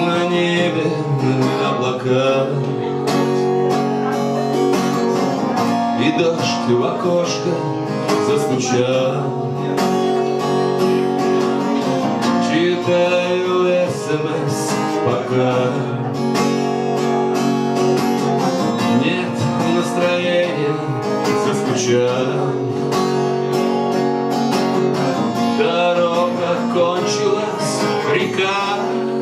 на небе облака, и дождь в окошко застучал. Читаю СМС пока нет настроения, заскучал. Дорога кончилась, река,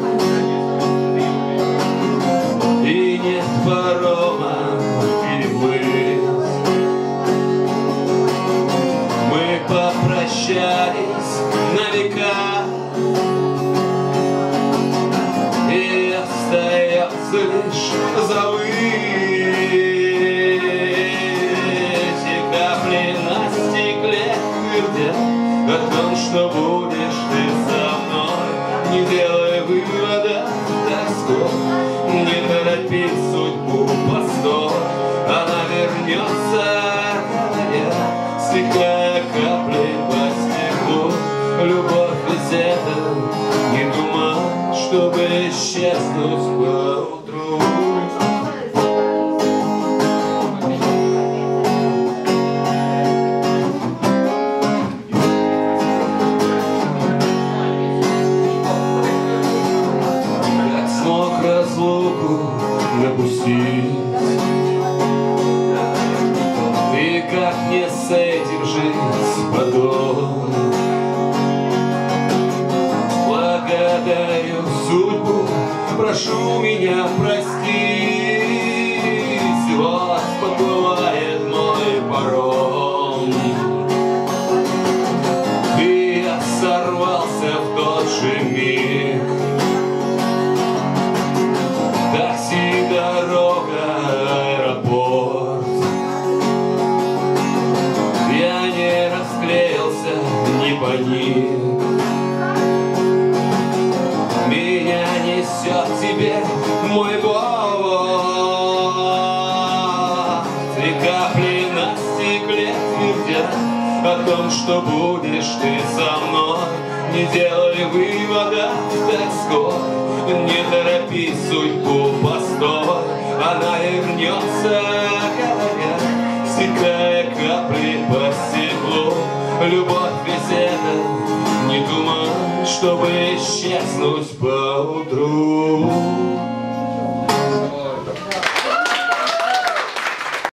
и нет парома переплыть. Мы попрощались на века, и остается лишь завыть. И капли на стекле твердят о том, что будешь ты со мной. Не делай вывода, тоской, не торопи судьбу, постой. Она вернется, говоря, стекая каплей по стеклу. Любовь ведь это не туман, чтобы исчезнуть поутру. Как смог разлуку допустить, и как мне с этим жить потом? Благодарю судьбу, прошу меня простить. Вот подплывает мой паром, и я сорвался в тот же миг. Такси, дорога, аэропорт. Я не расклеился, не паник. Меня несет тебе мой бог. И капли на стекле твердят о том, что будешь ты со мной. Не делай вывода, тоской, не торопи судьбу, постой. Она вернется, говоря, стекая капли по стеклу. Любовь ведь это не туман, чтобы исчезнуть поутру.